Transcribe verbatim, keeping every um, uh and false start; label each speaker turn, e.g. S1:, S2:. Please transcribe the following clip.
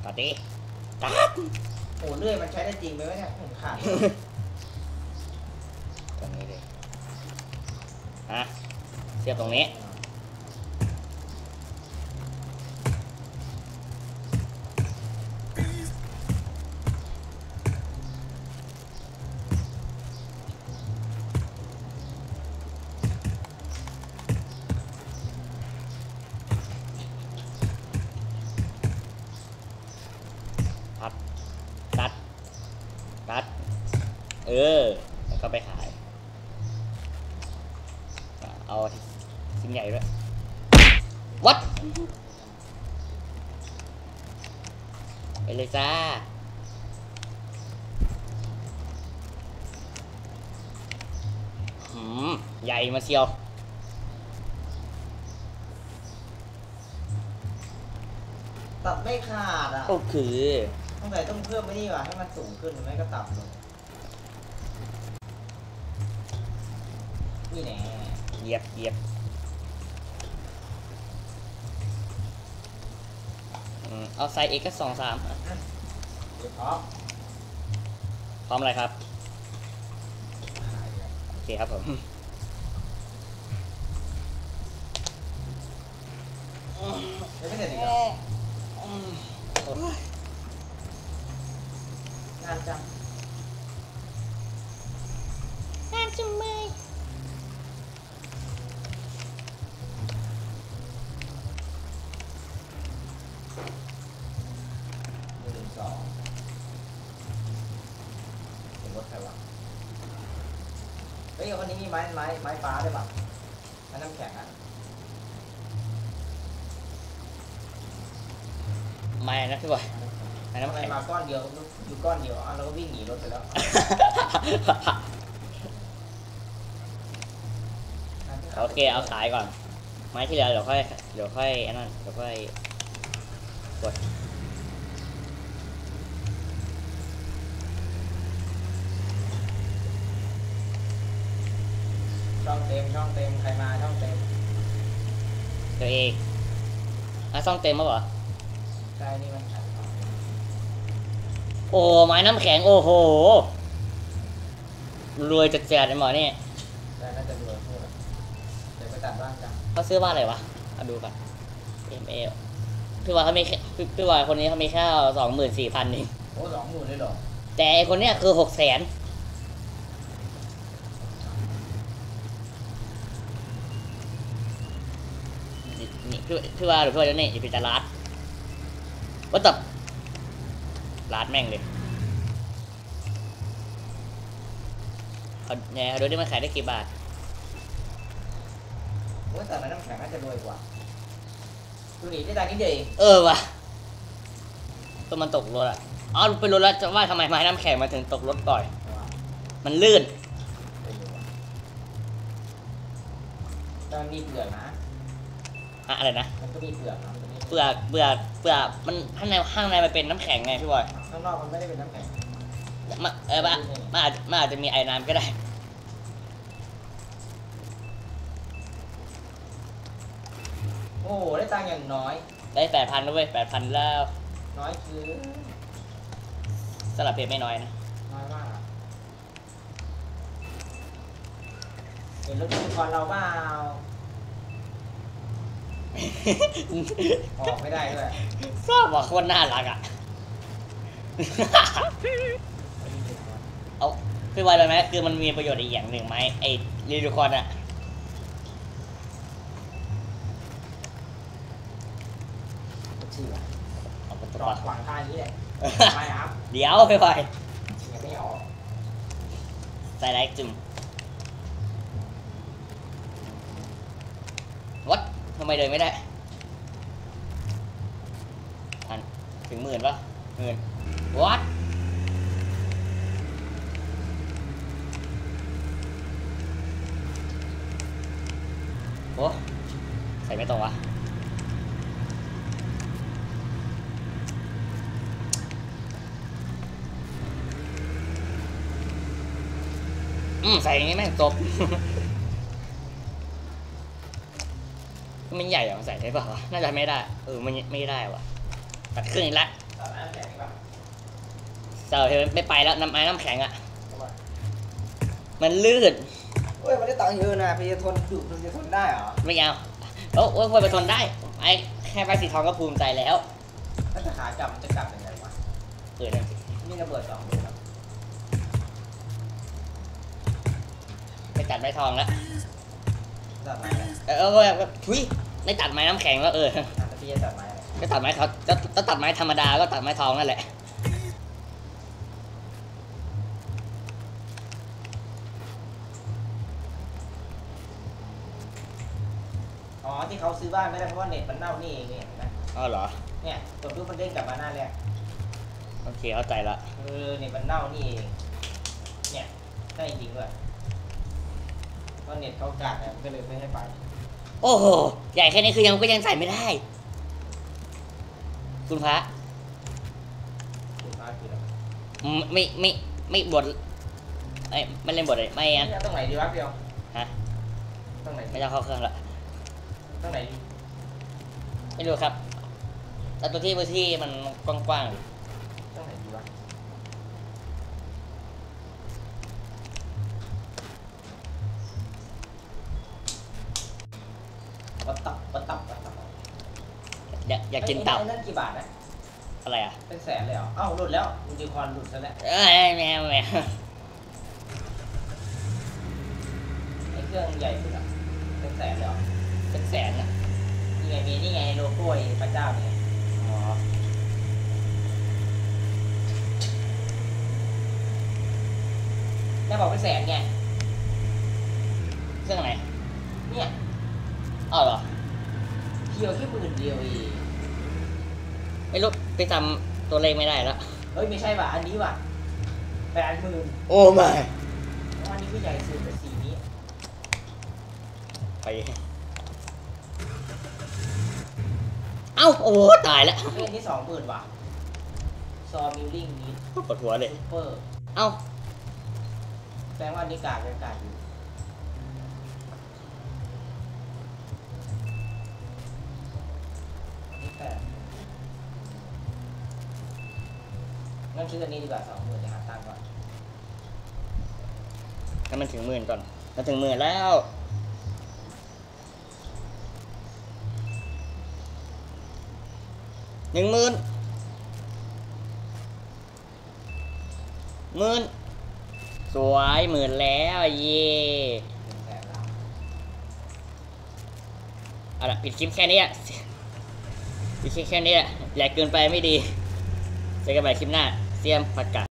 S1: ตัดดิตัด
S2: โอ้เลื่อยมันใช้ได้จริงไหมวะเนี่ยผมขาด
S1: ตรงนี้เลยฮะเสียบตรงนี้ตัดตัดตัดเออแล้วก็ไปขายเอาชิ้นใหญ่ด้วยวัดไปเลยจ้าหืมใหญ่มาเชียว
S2: ตัดไม่ขาดอ่ะ
S1: ก็คือ
S2: ต้องไหนต้องเพิ่มไม่นี่ว่ะให้มันสูงขึ้นหรือไม่ก็ต่ำลงนี่แน่
S1: เหยียบเหยียบเอาไซส์เอกก็สองสาม
S2: พร้อม
S1: พร้อมอะไรครับโอเคครับผม
S2: ไม่เสร็จอีกเหรองานจัง
S1: งานจังเลย
S2: หนึ่งสองเป็นรถใครวะเฮ้ยคนนี้มีไม้ไม้ไม้ฟ้าได้ป่ะไม้น้ำแข็งอ่ะ
S1: ไม่นะพี่บอย
S2: ไม้น้ำแข็งมาก้อนเดียวอยู่ก้อนเดียวอ่ะเราก็วิ่งหนีรถไปแล้ว
S1: โอเคเอาขายก่อนไม้ที่เหลือเดี๋ยวค่อยเดี๋ยวค่อยอันนั้นเดี๋ยวค่อยกด
S2: ช่องเต็มช่องเต็มใครมาช่องเต็ม
S1: ตัวเองอ่ะช่องเต็มมั้งเหรอ
S2: ใช่นี่มัน
S1: โอ้ไม้น้ำแข็งโอ้โหรวยจัดแจกเลยหมอนี่
S2: แต่น่าจะรวยพูดเดี๋ยวไปตัดบ้างจ้ะ
S1: เขาซื้อว่าอะไรวะมาดูกันเอ็มเอลพี่ว่าเขาไม่พี่ว่าคนนี้เขามีแค่สองหมื่นสี่พันเอง
S2: โอ้สองหมื่นเลยหรอ
S1: แต่ไอคนเนี้ยคือหกแสนนี่พี่พี่ว่าหรือพี่ว่าจะนี่อย่าไปจะรัดว่าตับรัดแม่งเลยเขาเนี่ยดูดิมันขายได้กี่บาท
S2: ว่าแต่ไม้น้ำแข็งน่าจะรวยกว่าดูนี่ได้ตังค์นิดเดียวเอง
S1: เออว่ะก็มันตกรถอ่ะอ๋อไปรถแล้วจะว่าทำไมไม้น้ำแข็งมาถึงตกรถก่อนมันลื่น
S2: แต่มันมีเปลือกนะ
S1: อะอะไรนะ
S2: มันก็มีเปลือกนะ
S1: เปลือกเปลือกเปลือกมันข้างในข้างในมันเป็นน้ำแข็งไงพี่บอย
S2: ข้างนอกมันไม่ได้เป็นน้ำแข็ง
S1: มาเออมามาอาจมาอาจจะมีไอ้น้ำก็ได้
S2: โอ้ได้ตังค์อย่างน้อย
S1: ได้แปดพันด้วยแปดพันแล้ว
S2: น้อยคือ
S1: สลับเพจไม่น้อยนะ
S2: น้อยมากเห็นรถยูนิคอร์นเราเปล่าออกไม่ได้ด้วย
S1: ชอบว่ะคนน่ารักอ่ะเอาพี่วายเลยไหมคือมันมีประโยชน์อีกอย่างหนึ่งไหมไอ้รีดูคอนอ่ะ
S2: ชื่อ
S1: เอาไป
S2: จ
S1: ต่
S2: อดขวางทางนี้เลยไม่ครับ
S1: เดี๋ยวพี่วาย
S2: ไม่ออก
S1: ใส่ไลค์จุ่มวัดทำไมเดินไม่ได้อันถึงหมื่นปะหมื่นวัดโอ้ใส่ไม่ตรงวะอืมใส่อย่างนี้แม่งจบ มันใหญ่หรอใส่ได้ป่าวน่าจะไม่ได้เออมันไม่ได้ว่ะตัดครึ่งอีกละ
S2: ตัดน้ำแข็งดีกว่า
S1: เสาเห็นไม่ไปแล้วน้ำไม้น้ำแข็งอ่ะมันลื่น
S2: เฮ้ยมันได้ตังค์เยอะนะพี่จะทนดุพี่จะทนได้เหรอ
S1: ไม่เอาโอ้โอ้ยไปทนได้ไอ้แค่ใบสีทองก็ภูมิใจแล้ว
S2: ถ้าจะขากลับมันจะกลับยังไงวะ
S1: เออนั่นสิ
S2: นี่ระเบิดสองลูกครับ
S1: ไปตัดไม้ทองแล้ว
S2: ตัดไม้อะไร
S1: เออเออเออทุยไม่ตัดไม้น้ำแข็งแล้วเออ
S2: อ่ะแล้วพี่จะตัดไม้อะไร
S1: ก็ตัดไม้ทองก็ก็ตัดไม้ธรรมดาก็ตัดไม้ทองนั่นแหละ
S2: อ๋อที่เขาซื้อบ้านไม่ได้เพราะว่าเน็ตมันเน่านี่เองเนี่ยเห็นไหม
S1: อ๋อเหรอ
S2: เนี่ยกดรูปมันเด้งกลับมาหน้าแรก
S1: โอเคเข้าใจละ
S2: เออเน็ตมันเน่านี่เองเนี่ยใช่จริงด้วยเพราะเน็ตเขากากเนี่ยมันก็เลยไม่ให้ไป
S1: โอ้โหใหญ่แค่นี้คือยังก็ยังใส่ไม่ได้ คุณพระ
S2: คุณพาคืออะไร
S1: อืมไม่ไม่ไม่บทไอ้ยไม่เล่นบทเลยไม่อัน
S2: เนี่ยตรงไหนดีวะพี่เอา
S1: ฮะ
S2: ตรงไหน
S1: ไม่
S2: ดี
S1: ต้องเข้าเครื่องละ
S2: ตรงไหนดี
S1: ไม่รู้ครับแต่ตัวที่พื้นที่มันกว้างๆอยู่
S2: ตรงไหนดีวะปัตตับปัตตับปัตตับ
S1: อยากอยากกินตับ
S2: ไอ้นั่นกี่บาทนะ
S1: อะไรอ่ะ
S2: เป็นแสนเลยเหรอ เอ้าหลุดแล้วมูจิคอนหลุดซะแล้ว
S1: เอ้ยแมวแมว
S2: ไอ้เครื่องใหญ่สุดอะเป็นแสนเลยเหรอ
S1: เป็นแสนอ่ะ
S2: นี่ไงมีนี่ไงโลโก้ไอ้พระเจ้าเนี่ย
S1: อ๋อ
S2: แม่บอกเป็นแสนไง
S1: เครื่องไหน
S2: เนี่ย
S1: อ๋อเหรอ
S2: เพียวแค่หมื่นเดียวเอง
S1: ไม่รู้ไปจำตัวเลขไม่ได้แล้ว
S2: เฮ้ยไม่ใช่ว่ะอันนี้ว่ะแปดหมื่น
S1: โอ้ไม่
S2: อันนี้คือใหญ่สุดแต่สีนี้
S1: ไปเอ้าโอ้ตายแล้ว
S2: เฮ้ยอันนี้สองหมื่นว่ะซอมิลลิ่งนี้
S1: ปวดหัวเลย
S2: ซูเปอร์
S1: เอ้า
S2: แสดงว่าอันนี้กากยังกากอยู่นี่แปดงั้นซื้ออันนี้ดีกว่าสองหมื่นเดี๋ยวหาตังค์ก่อน
S1: ให้มันถึงหมื่นก่อนมันถึงหมื่นแล้วหนึ่งหมื่นหมื่นสวยหมื่นแล้วเย่
S2: เป็นแสนล้าน
S1: เอาล่ะปิดคลิปแค่นี้อะปิดคลิปแค่นี้อะใหญ่เกินไปไม่ดีเจอกันใหม่คลิปหน้าเสียมผักกาด